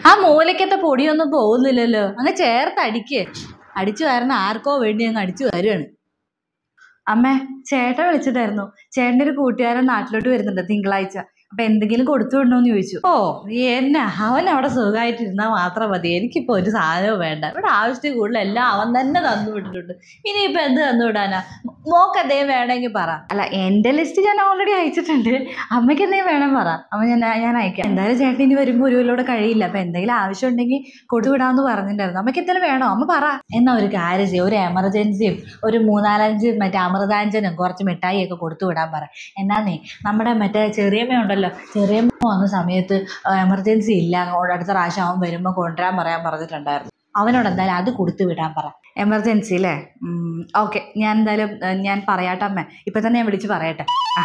ആ മൂലക്കത്തെ പൊടിയൊന്നും പോകുന്നില്ലല്ലോ. അങ്ങ് ചേർത്ത് അടിച്ചു വരുന്ന ആർക്കോ വേണ്ടി അങ്ങ് അടിച്ചു വരുവാണ്. അമ്മേ, ചേട്ടൻ വിളിച്ചിട്ടായിരുന്നു. ചേട്ടൻ്റെ ഒരു കൂട്ടുകാരൻ നാട്ടിലോട്ട് വരുന്നുണ്ട് തിങ്കളാഴ്ച. അപ്പൊ എന്തെങ്കിലും കൊടുത്തു വിടണോന്ന് ചോദിച്ചു. ഓ എന്നാ, അവൻ അവിടെ സുഖമായിട്ടിരുന്നാൽ മാത്രം മതി. എനിക്കിപ്പോ ഒരു സാധനവും വേണ്ട. ഇവിടെ ആവശ്യത്തിൽ കൂടുതൽ എല്ലാം അവൻ തന്നെ തന്നു വിട്ടിട്ടുണ്ട്. ഇനിയിപ്പൊ എന്ത് തന്നു വിടാനാ? മോക്ക് എന്തെങ്കിലും വേണമെങ്കിൽ പറ. അല്ല, എന്റെ ലിസ്റ്റ് ഞാൻ ഓൾറെഡി അയച്ചിട്ടുണ്ട്. അമ്മയ്ക്ക് എന്തെങ്കിലും വേണം പറ. അമ്മ ഞാൻ അയക്കാം. എന്തായാലും ചേട്ടൻ ഇനി വരുമ്പോൾ ഒരു കൊല്ലോടെ കഴിയില്ല. അപ്പൊ എന്തെങ്കിലും ആവശ്യം ഉണ്ടെങ്കിൽ കൊടുത്തു വിടാന്ന് പറഞ്ഞിട്ടുണ്ടായിരുന്നു. അമ്മയ്ക്ക് എന്തെങ്കിലും വേണോ? അമ്മ പറ. എന്നാ ഒരു കാര്യം ചെയ്യും, ഒരു എമർജൻസിയും ഒരു 3-4 മറ്റേ അമൃതാഞ്ജനും കുറച്ച് മിഠായിയൊക്കെ കൊടുത്തു വിടാൻ പറ. എന്നാന്നേ, നമ്മുടെ മറ്റേ ചെറിയമ്മ ഉണ്ടല്ലോ, ചെറിയമ്മ വന്ന സമയത്ത് എമർജൻസി ഇല്ല, അടുത്ത പ്രാവശ്യം അവൻ വരുമ്പോൾ കൊണ്ടുവരാൻ പറഞ്ഞിട്ടുണ്ടായിരുന്നു. അവനോട് എന്തായാലും അത് കൊടുത്തു വിടാൻ പറ. എമർജൻസി അല്ലേ? ഓക്കെ, ഞാൻ എന്തായാലും ഞാൻ പറയാട്ടെ അമ്മ. ഇപ്പം തന്നെ ഞാൻ വിളിച്ച് പറയട്ടെ.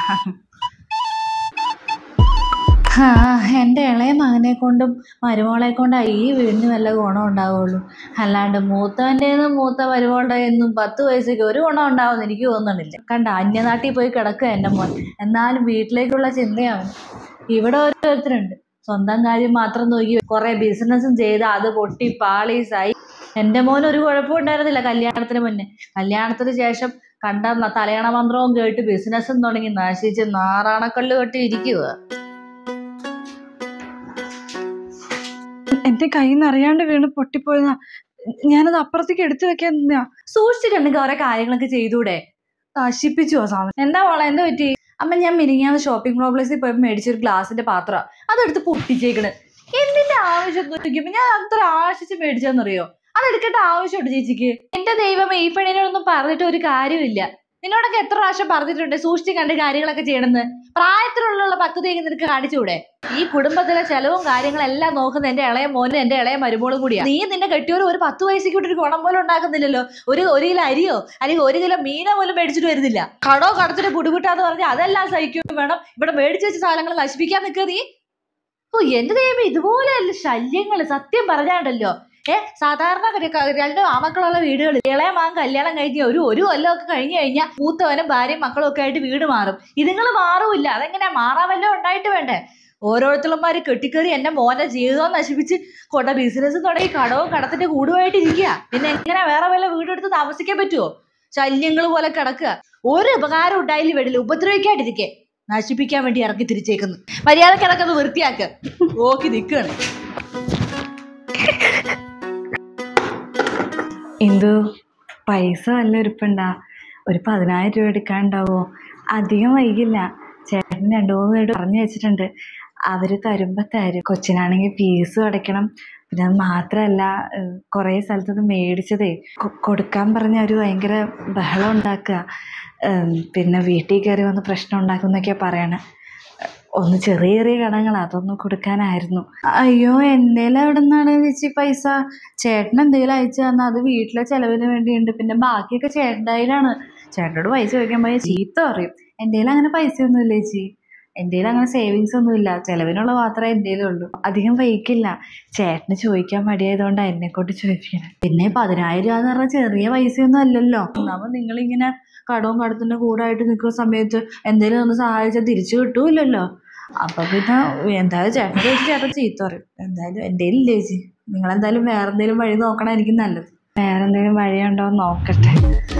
എൻ്റെ ഇളയ മകനെ കൊണ്ടും മരുമോളെ കൊണ്ടാണ് ഈ വീടിന് വല്ല ഗുണം ഉണ്ടാവുള്ളൂ. അല്ലാണ്ട് മൂത്തവൻ്റെന്നും മൂത്ത മരുമോളുടെ എന്നും 10 വയസ്സേക്ക് ഒരു ഗുണം ഉണ്ടാവുമെന്ന് എനിക്ക് തോന്നുന്നില്ല. കണ്ട, അന്യനാട്ടിൽ പോയി കിടക്കുക എൻ്റെ മോൻ. എന്നാലും വീട്ടിലേക്കുള്ള ചിന്തയാണ്. ഇവിടെ ഓരോരുത്തരുണ്ട് സ്വന്തം കാര്യം മാത്രം നോക്കി കുറെ ബിസിനസ്സും ചെയ്ത് അത് പൊട്ടി പാളീസായി. എൻ്റെ മോൻ ഒരു കുഴപ്പം ഉണ്ടായിരുന്നില്ല കല്യാണത്തിന് മുന്നേ. കല്യാണത്തിന് ശേഷം കണ്ട തലയണ മന്ത്രവും കേട്ട് ബിസിനസ്സും തുടങ്ങി നശിച്ച് നാറാണക്കല്ല് കെട്ടി ഇരിക്കുക. എന്റെ കയ്യിൽ നിന്ന് അറിയാണ്ട് വീണ് പൊട്ടിപ്പോയതാ. ഞാനത് അപ്പുറത്തേക്ക് എടുത്തു വെക്കാൻ സൂക്ഷിച്ചിട്ടുണ്ടെങ്കിൽ ഓരോ കാര്യങ്ങളൊക്കെ ചെയ്തൂടെ? നശിപ്പിച്ചു ആ സാധനം. എന്താ മോളെ, എന്താ പറ്റി? അമ്മ, ഞാൻ മിനിങ്ങാന്ന് ഷോപ്പിംഗ് കോംപ്ലക്സിൽ പോയപ്പോൾ മേടിച്ചൊരു ഗ്ലാസിന്റെ പാത്രം അതെടുത്ത് പൊട്ടിച്ചേക്കണ്. എന്തിന്റെ ആവശ്യം നോക്കിയപ്പോ ഞാൻ അത്ര ആശിച്ച് മേടിച്ചെന്നറിയോ? അതെടുക്കേണ്ട ആവശ്യമുണ്ട് ചേച്ചിക്ക്? എന്റെ ദൈവമേ, ഈ പെണ്ണിനോടൊന്നും പറഞ്ഞിട്ട് ഒരു കാര്യമില്ല. നിന്നോടൊക്കെ എത്ര പ്രാവശ്യം പറഞ്ഞിട്ടുണ്ട് സൂക്ഷിച്ച് കണ്ട് കാര്യങ്ങളൊക്കെ ചെയ്യണമെന്ന്? പ്രായത്തിലുള്ള പക്വതയൊക്കെ നിനക്ക് കാണിച്ചൂടെ? ഈ കുടുംബത്തിലെ ചെലവും കാര്യങ്ങളെല്ലാം നോക്കുന്ന എന്റെ ഇളയ മോനും എന്റെ ഇളയ മരുമോളും കൂടിയാ. നീ നിന്റെ കെട്ടിയോരും ഒരു 10 വയസ്സിൽ ഒരു ഗുണം പോലും ഉണ്ടാക്കുന്നില്ലല്ലോ. ഒരു കിലോ അരിയോ അല്ലെങ്കിൽ 1 കിലോ മീനോ പോലും മേടിച്ചിട്ട് വരുന്നില്ല. കടത്തിന് ബുദ്ധിമുട്ടാന്ന് പറഞ്ഞാൽ അതെല്ലാം സഹിക്കും വേണം. ഇവിടെ മേടിച്ചു വെച്ച സാധനങ്ങൾ നശിപ്പിക്കാൻ നിൽക്കുക നീ. ഓ എന്റെ ദൈവമേ, ഇതുപോലെയല്ല ശല്യങ്ങള്. സത്യം പറഞ്ഞാണ്ടല്ലോ, സാധാരണ 2 ആമക്കളുള്ള വീടുകളിൽ ഇളയ മകൻ കല്യാണം കഴിഞ്ഞ് ഒരു കൊല്ലമൊക്കെ കഴിഞ്ഞു കഴിഞ്ഞാൽ മൂത്തവനും ഭാര്യയും മക്കളും ഒക്കെ ആയിട്ട് വീട് മാറും. ഇതുങ്ങൾ മാറൂല്ല. അതെങ്ങനെയാ? മാറാൻ വല്ലതും ഉണ്ടായിട്ട് വേണ്ടേ? ഓരോരുത്തർമാര് കെട്ടിക്കറി എന്റെ മോന്റെ ജീവിതവും നശിപ്പിച്ച് കൊണ്ട ബിസിനസ് തുടങ്ങി കടത്തിന്റെ കൂടുമായിട്ടിരിക്കുക. പിന്നെ എങ്ങനെ വേറെ വല്ല വീടെടുത്ത് താമസിക്കാൻ പറ്റുമോ? ശല്യങ്ങൾ പോലെ കിടക്കുക. ഒരു ഉപകാരം ഉണ്ടായില്ല വീട്ടിൽ. ഉപദ്രവിക്കാണ്ടിരിക്കെ നശിപ്പിക്കാൻ വേണ്ടി ഇറക്കി തിരിച്ചേക്കുന്നു. മര്യാദ കിടക്കുന്നത് വൃത്തിയാക്കുക. നോക്കി നിൽക്കുകയാണ്. എന്തു പൈസ വല്ല ഇരിപ്പുണ്ടാ? ഒരു 10,000 രൂപ എടുക്കാനുണ്ടാവോ? അധികം വൈകില്ല. ചേട്ടൻ 2-3 പേര് പറഞ്ഞു വെച്ചിട്ടുണ്ട്. അവര് തരുമ്പോ തരും. കൊച്ചിനാണെങ്കിൽ ഫീസും അടയ്ക്കണം. പിന്നെ അത് മാത്രമല്ല, കുറേ സ്ഥലത്തുനിന്ന് മേടിച്ചതേ കൊടുക്കാൻ പറഞ്ഞ അവര് ഭയങ്കര ബഹളം ഉണ്ടാക്കുക. പിന്നെ വീട്ടിൽ കയറി വന്ന് പ്രശ്നം ഉണ്ടാക്കും എന്നൊക്കെയാ പറയണേ. ഒന്ന് ചെറിയ കടങ്ങളാ, അതൊന്നും കൊടുക്കാനായിരുന്നു. അയ്യോ, എന്തേലും എവിടെ നിന്നാണ് ചേച്ചി പൈസ? ചേട്ടൻ എന്തെങ്കിലും അയച്ചു തന്നാൽ അത് വീട്ടിലെ ചെലവിന് വേണ്ടിയുണ്ട്. പിന്നെ ബാക്കിയൊക്കെ ചേട്ടൻ്റെ കയ്യിലാണ്. ചേട്ടനോട് പൈസ ചോദിക്കാൻ പോയാൽ ചീത്ത പറയും. എൻ്റെ അങ്ങനെ പൈസയൊന്നും ഇല്ല ചേച്ചി. എൻ്റെ അങ്ങനെ സേവിങ്സ് ഒന്നുമില്ല. ചെലവിനുള്ള മാത്രമേ എൻ്റെ ഉള്ളൂ. അധികം വൈകില്ല. ചേട്ടന് ചോദിക്കാൻ മടിയായതുകൊണ്ടാണ് എന്നെ കൊണ്ട് ചോദിക്കണം. പിന്നെ 10,000 രൂപ എന്ന് പറഞ്ഞാൽ ചെറിയ പൈസയൊന്നും അല്ലല്ലോ. ഒന്നാമത് നിങ്ങളിങ്ങനെ കടത്തിന്റെ കൂടായിട്ട് നിൽക്കുന്ന സമയത്ത് എന്തെങ്കിലും ഒന്ന് സഹായിച്ചാൽ തിരിച്ചു കിട്ടൂല്ലല്ലോ. അപ്പൊ പിന്നെ എന്തായാലും ചേട്ടനെ ചോദിച്ചു ചേട്ടൻ ചീത്ത പറയും. എന്തായാലും എൻ്റെ ഇല്ല ചേച്ചി. നിങ്ങളെന്തായാലും വേറെന്തെങ്കിലും വഴി നോക്കണം. എനിക്ക് നല്ലത്. വേറെന്തെങ്കിലും വഴിയുണ്ടോ എന്ന് നോക്കട്ടെ.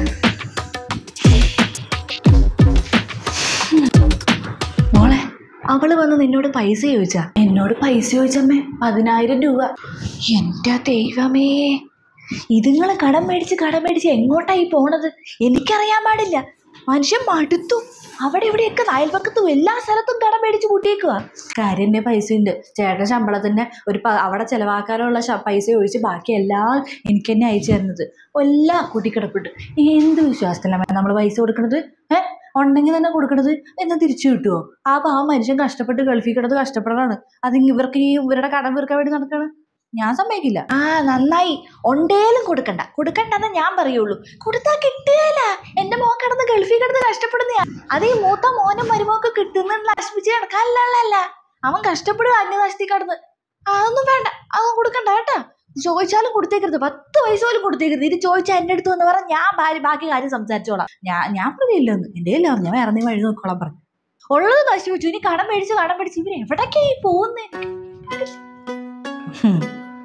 മോളെ, അവള് വന്ന് നിന്നോട് പൈസ ചോദിച്ചാ? എന്നോട് പൈസ ചോദിച്ചമ്മേ, 10,000 രൂപ. എൻ്റെ ദൈവമേ, ഇതുങ്ങള് കടം മേടിച്ച് എങ്ങോട്ടായി പോണത്? എനിക്കറിയാൻ പാടില്ല. മനുഷ്യൻ മടുത്തു. അവിടെ ഇവിടെയൊക്കെ അയൽപക്കത്തും എല്ലാ സ്ഥലത്തും കടം മേടിച്ച് കൂട്ടിയേക്കുക. കാര്യൻ്റെ പൈസ ഉണ്ട്. ചേട്ടൻ ശമ്പളത്തിൻ്റെ അവിടെ ചെലവാക്കാനുള്ള പൈസ ഒഴിച്ച് ബാക്കി എല്ലാം എനിക്ക് തന്നെ അയച്ചു തരുന്നത്. എല്ലാം കൂട്ടിക്കിടപ്പിട്ട് എന്ത് വിശ്വാസത്തിലാണ് നമ്മൾ പൈസ കൊടുക്കണത്? ഉണ്ടെങ്കിൽ തന്നെ കൊടുക്കണത് എന്ന് തിരിച്ചു കിട്ടുമോ? ആ മനുഷ്യൻ കഷ്ടപ്പെട്ട് ഗൾഫിൽ കിടന്ന് കഷ്ടപ്പെടാണ്. അത് ഇവരുടെ കടം വീർക്കാൻ വേണ്ടി നടക്കാണ്. ഞാൻ സമ്മതിക്കില്ല. നന്നായി. ഉണ്ടേലും കൊടുക്കണ്ടെന്ന് ഞാൻ പറയുള്ളൂ. കൊടുത്താൽ കിട്ടുകയില്ല. എന്റെ മോൻ കിടന്ന് ഗൾഫിൽ കിടന്ന് കഷ്ടപ്പെടുന്ന അത് ഈ മൂത്ത മോനും മരുമൊക്കെ കിട്ടുന്ന നശിപ്പിച്ച് കിടക്കാനല്ല. അവൻ കഷ്ടപ്പെടുക അന്യനാശത്തിൽ കിടന്ന്. അതൊന്നും വേണ്ട, അതൊന്നും കൊടുക്കണ്ട കേട്ടാ. ചോദിച്ചാലും കൊടുത്തേക്കരുത്. 10 പൈസ പോലും കൊടുത്തേക്കരുത്. ഇത് ചോദിച്ചാൽ എൻ്റെ അടുത്ത് എന്ന് പറഞ്ഞാൽ ഞാൻ ബാക്കി കാര്യം സംസാരിച്ചോളാം. ഞാൻ പറഞ്ഞില്ലെന്ന്. എൻ്റെ ഇല്ല, ഞാൻ വേറെ എന്തെങ്കിലും വഴി നോക്കോളാം പറഞ്ഞു. ഉള്ളത് നശിപ്പിച്ചു. ഇനി കടം മേടിച്ച് ഇവര് എവിടേക്കായി പോകുന്നേ? ഹും.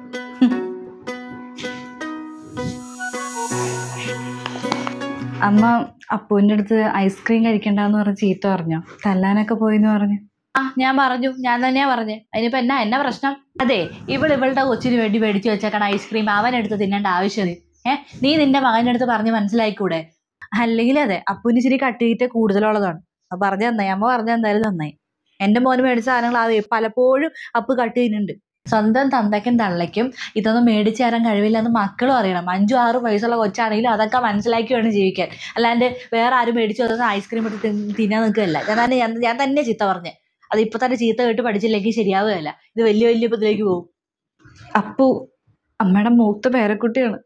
അമ്മ അപ്പൂൻ്റെ അടുത്ത് ഐസ്ക്രീം കഴിക്കണ്ടെന്ന് പറഞ്ഞ് ചീത്ത പറഞ്ഞോ? തല്ലാനൊക്കെ പോയിന്ന് പറഞ്ഞു. ഞാൻ പറഞ്ഞു, ഞാൻ തന്നെയാ പറഞ്ഞേ. അതിനിപ്പോ എന്നാ പ്രശ്നം? അതെ, ഇവളുടെ കൊച്ചിന് വേണ്ടി മേടിച്ചു വെച്ചേക്കണ ഐസ്ക്രീം അവനെടുത്ത് തിന്നേണ്ട ആവശ്യം. നീ നിന്റെ മകൻ്റെ അടുത്ത് പറഞ്ഞ് മനസ്സിലായിക്കൂടെ? അല്ലെങ്കിൽ അതെ, അപ്പൂന് ഇച്ചിരി കട്ടിയിട്ട് കൂടുതലുള്ളതാണ്. അത് പറഞ്ഞു തന്നായി, അമ്മ പറഞ്ഞു തന്നാലും നന്നായി. എൻ്റെ മോന് മേടിച്ച സാധനങ്ങൾ പലപ്പോഴും അപ്പ് കട്ട് ചെയ്യുന്നുണ്ട്. സ്വന്തം തന്തയ്ക്കും തള്ളയ്ക്കും ഇതൊന്നും മേടിച്ചു തരാൻ കഴിവില്ലെന്ന് മക്കളും അറിയണം. 5-6 വയസ്സുള്ള കൊച്ചാണെങ്കിലും അതൊക്കെ മനസ്സിലാക്കി വേണം ജീവിക്കാൻ. അല്ലാണ്ട് വേറെ ആരും മേടിച്ചു തന്ന ഐസ്ക്രീം എടുത്ത് തിന്നാൻ നിൽക്കുകയല്ല. ഞാൻ തന്നെ ചീത്ത പറഞ്ഞേ. അത് ഇപ്പൊ തന്നെ ചീത്ത കേട്ട് പഠിച്ചില്ലെങ്കിൽ ശരിയാവുകയല്ല. ഇത് വലിയ ഇതിലേക്ക് പോകും. അപ്പു അമ്മയുടെ മൂത്ത പേരക്കുട്ടിയാണ്.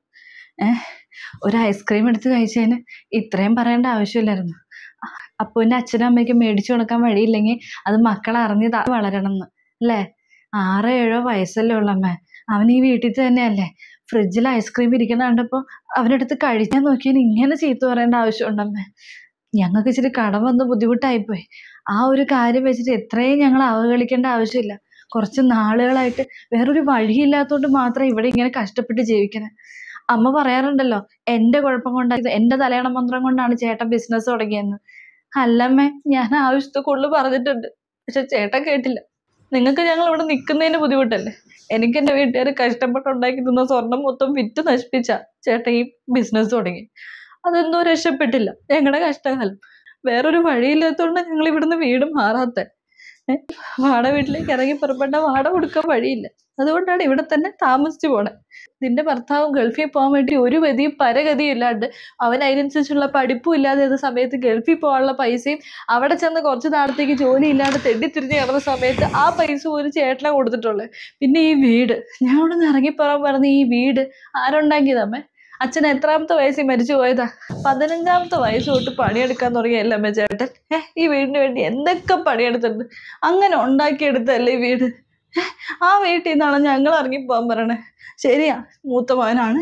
ഒരു ഐസ്ക്രീം എടുത്ത് കഴിച്ചതിന് ഇത്രയും പറയേണ്ട ആവശ്യമില്ലായിരുന്നു. അപ്പുവിൻ്റെ അച്ഛനും അമ്മയ്ക്കും മേടിച്ചു കൊടുക്കാൻ വഴിയില്ലെങ്കിൽ അത് മക്കളെ അറിഞ്ഞ് വളരണം എന്ന് അല്ലേ? 6-7 വയസ്സല്ലേ ഉള്ളമ്മ. അവൻ ഈ വീട്ടിൽ തന്നെയല്ലേ. ഫ്രിഡ്ജിൽ ഐസ്ക്രീം ഇരിക്കുന്ന കണ്ടപ്പോൾ അവനെടുത്ത് കഴിക്കാൻ നോക്കിയാൽ ഇങ്ങനെ ചീത്ത പറയേണ്ട ആവശ്യമുണ്ടമ്മേ. ഞങ്ങൾക്ക് ഇച്ചിരി കടം വന്ന് ബുദ്ധിമുട്ടായിപ്പോയി. ആ ഒരു കാര്യം വെച്ചിട്ട് എത്രയും ഞങ്ങൾ അവഹേളിക്കേണ്ട ആവശ്യമില്ല. കുറച്ച് നാളുകളായിട്ട് വേറൊരു വഴിയില്ലാത്തതുകൊണ്ട് മാത്രം ഇവിടെ ഇങ്ങനെ കഷ്ടപ്പെട്ട് ജീവിക്കണേ. അമ്മ പറയാറുണ്ടല്ലോ, എൻ്റെ കുഴപ്പം കൊണ്ടാണ്, എൻ്റെ തലയണ മന്ത്രം കൊണ്ടാണ് ചേട്ടൻ ബിസിനസ് തുടങ്ങിയെന്ന്. അല്ലമ്മേ, ഞാൻ ആവശ്യത്തെ കൂടുതൽ പറഞ്ഞിട്ടുണ്ട്. പക്ഷെ ചേട്ടൻ കേട്ടില്ല. നിങ്ങൾക്ക് ഞങ്ങൾ ഇവിടെ നിൽക്കുന്നതിന് ബുദ്ധിമുട്ടല്ലേ? എനിക്ക് എൻ്റെ വീട്ടുകാർ കഷ്ടപ്പെട്ടുണ്ടാക്കി തന്ന സ്വർണം മൊത്തം വിറ്റ് നശിപ്പിച്ച ചേട്ടൻ ഈ ബിസിനസ് തുടങ്ങി. അതൊന്നും രക്ഷപ്പെട്ടില്ല. ഞങ്ങളുടെ കഷ്ടകാലം. വേറൊരു വഴിയില്ലാത്തതുകൊണ്ട് ഞങ്ങൾ ഇവിടുന്ന് വീട് മാറാത്ത. വാടക വീട്ടിലേക്ക് ഇറങ്ങി പുറപ്പെട്ട വാടക കൊടുക്കാൻ വഴിയില്ല. അതുകൊണ്ടാണ് ഇവിടെ തന്നെ താമസിച്ചു പോണേ. നിന്റെ ഭർത്താവ് ഗൾഫിൽ പോകാൻ വേണ്ടി ഒരു ഗതിയും പരഗതിയും ഇല്ലാണ്ട് അവൻ അതിനനുസരിച്ചുള്ള പഠിപ്പും ഇല്ലാതെ ഏത് സമയത്ത് ഗൾഫിൽ പോകാനുള്ള പൈസയും അവിടെ ചെന്ന് കുറച്ച് നാളത്തേക്ക് ജോലി ഇല്ലാണ്ട് തെണ്ടിത്തിരിഞ്ഞ് കിടന്ന സമയത്ത് ആ പൈസ ഒരു ചേട്ടനെ കൊടുത്തിട്ടുള്ളത്. പിന്നെ ഈ വീട് ഞങ്ങളോട് നിന്ന് ഇറങ്ങിപ്പോകാൻ പറഞ്ഞ ഈ വീട് ആരുണ്ടാക്കിയതമ്മേ? അച്ഛൻ എത്രാമത്തെ വയസ്സിൽ മരിച്ചു പോയതാ? 15ാമത്തെ വയസ്സ് തൊട്ട് പണിയെടുക്കാൻ തുടങ്ങിയല്ലേ അമ്മ ചേട്ടൻ? ഈ വീടിന് വേണ്ടി എന്തൊക്കെ പണിയെടുത്തിട്ടുണ്ട്. അങ്ങനെ ഉണ്ടാക്കിയെടുത്തല്ലേ ഈ വീട്. ആ വീട്ടിൽ നിന്നാണ് ഞങ്ങൾ ഇറങ്ങിപ്പോകാൻ പറയണേ. ശരിയാ, മൂത്ത മകനാണ്,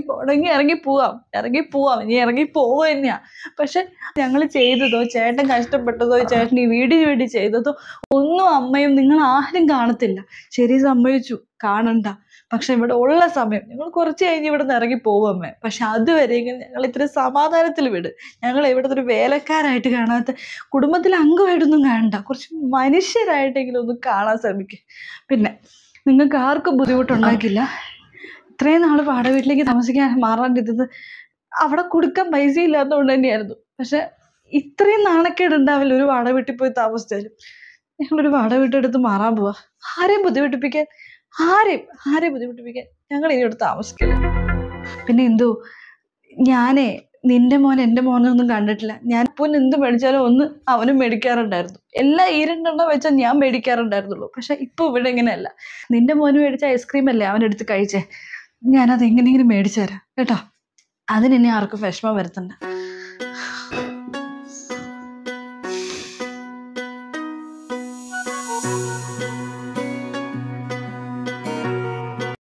ഇറങ്ങിപ്പോവാം, ഇനി ഇറങ്ങിപ്പോവുക തന്നെയാ. പക്ഷെ ഞങ്ങൾ ചെയ്തതോ ചേട്ടൻ കഷ്ടപ്പെട്ടതോ ചേട്ടൻ ഈ വീടിന് വേണ്ടി ചെയ്തതോ ഒന്നും അമ്മയും നിങ്ങൾ ആരും കാണത്തില്ല. ശരി, സമ്മതിച്ചു, കാണണ്ട. പക്ഷെ ഇവിടെ ഉള്ള സമയം ഞങ്ങൾ കുറച്ച് കഴിഞ്ഞ് ഇവിടെ നിന്ന് ഇറങ്ങി പോവമ്മേ. പക്ഷെ അതുവരെയെങ്കിലും ഞങ്ങൾ ഇത്ര സമാധാനത്തിൽ വിട്. ഞങ്ങൾ ഇവിടുത്തെ ഒരു വേലക്കാരായിട്ട് കാണാത്ത, കുടുംബത്തിലെ അംഗമായിട്ടൊന്നും കാണണ്ട, കുറച്ച് മനുഷ്യരായിട്ടെങ്കിലും ഒന്ന് കാണാൻ ശ്രമിക്കുക. പിന്നെ നിങ്ങൾക്ക് ആർക്കും ബുദ്ധിമുട്ടുണ്ടാക്കില്ല. ഇത്രയും നാൾ വാടക വീട്ടിലേക്ക് താമസിക്കാൻ മാറാണ്ടിരുന്നത് അവിടെ കൊടുക്കാൻ പൈസ ഇല്ലാത്തതുകൊണ്ട് തന്നെയായിരുന്നു. പക്ഷെ ഇത്രയും നാണക്കേട് ഉണ്ടാവില്ല ഒരു വാടക വീട്ടിൽ പോയി താമസിച്ചാലും. ഞങ്ങളൊരു വാടക വീട്ടെടുത്ത് മാറാൻ പോവാ. ആരെയും ബുദ്ധിമുട്ടിപ്പിക്കാൻ ഞങ്ങൾ ഇനി ഇവിടെ താമസിക്കില്ല. പിന്നെ എന്തു, ഞാനേ നിന്റെ മോൻ എൻ്റെ മോനൊന്നും കണ്ടിട്ടില്ല. ഞാൻ ഇപ്പോൾ എന്ത് മേടിച്ചാലും ഒന്ന് അവനും മേടിക്കാറുണ്ടായിരുന്നു. എല്ലാം ഈ 2 വെച്ചാൽ ഞാൻ മേടിക്കാറുണ്ടായിരുന്നുള്ളൂ. പക്ഷെ ഇപ്പോൾ ഇവിടെ ഇങ്ങനെയല്ല. നിന്റെ മോന് മേടിച്ച ഐസ്ക്രീം അല്ലേ അവനെടുത്ത് കഴിച്ചേ. ഞാനത് എങ്ങനെയെങ്കിലും മേടിച്ചു തരാം കേട്ടോ. അതിനെന്നെ ആർക്കും വിഷമം വരുത്തണ്ട.